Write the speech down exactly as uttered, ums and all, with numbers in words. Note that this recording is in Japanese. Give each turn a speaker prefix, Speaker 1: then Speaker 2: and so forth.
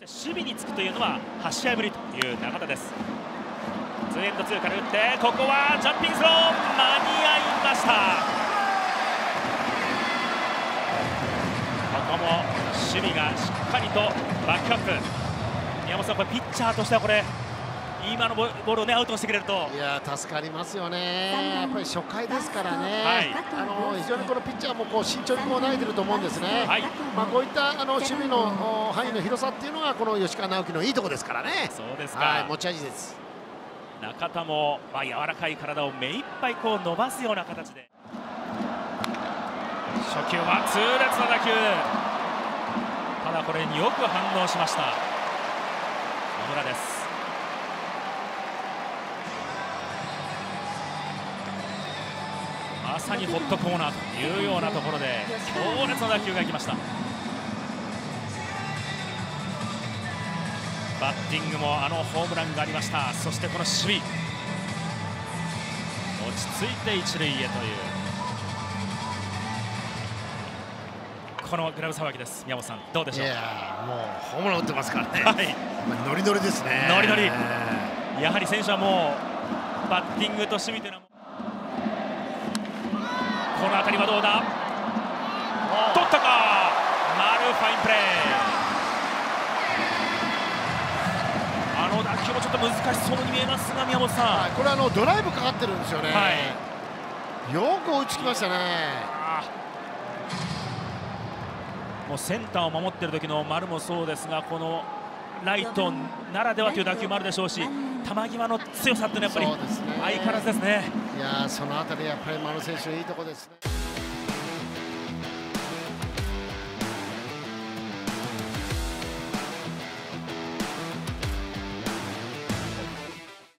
Speaker 1: 守備につくというのははち試合ぶりという中田です。ツーエンドツーから打って、ここはジャンピングスロー、間に合いました。ここも守備がしっかりとバックアップ。宮本さん、これピッチャーとしてはこれ今のボールを、ね、アウトにしてくれると、
Speaker 2: いや助かりますよね。やっぱり初回ですからね、はい、あの非常にこのピッチャーもこう慎重にこう投げてると思うんですね。はい、まあこういったあの守備の範囲の広さっていうのがこの吉川尚輝のいいところですからね。
Speaker 1: そうですか、
Speaker 2: はい、持ち味です。
Speaker 1: 中田も、まあ、柔らかい体を目いっぱいこう伸ばすような形で、初球は痛烈な打球、ただこれによく反応しました野村です。まさにホットコーナーというようなところで強烈な打球がいきました。バッティングもあのホームランがありました。そしてこの守備、落ち着いて一塁へというこのグラブさばきです。宮本さん、どうでしょう。
Speaker 2: いやもうホームラン打ってますからね、はい、ノリノリですね。
Speaker 1: ノリノリ、やはり選手はもうバッティングと守備というのは、この当たりはどうだ、取ったか、丸ファインプレー。あの打球もちょっと難しそうに見えますが、宮本さん、
Speaker 2: はい、これあのドライブかかってるんですよね。はい、よく追いつきましたね。
Speaker 1: もうセンターを守っている時の丸もそうですが、このライトならではという打球もあるでしょうし、球際の強さっていうのはやっぱり相変わらずですね。
Speaker 2: いやそのあたりやっぱり丸選手いいところですね。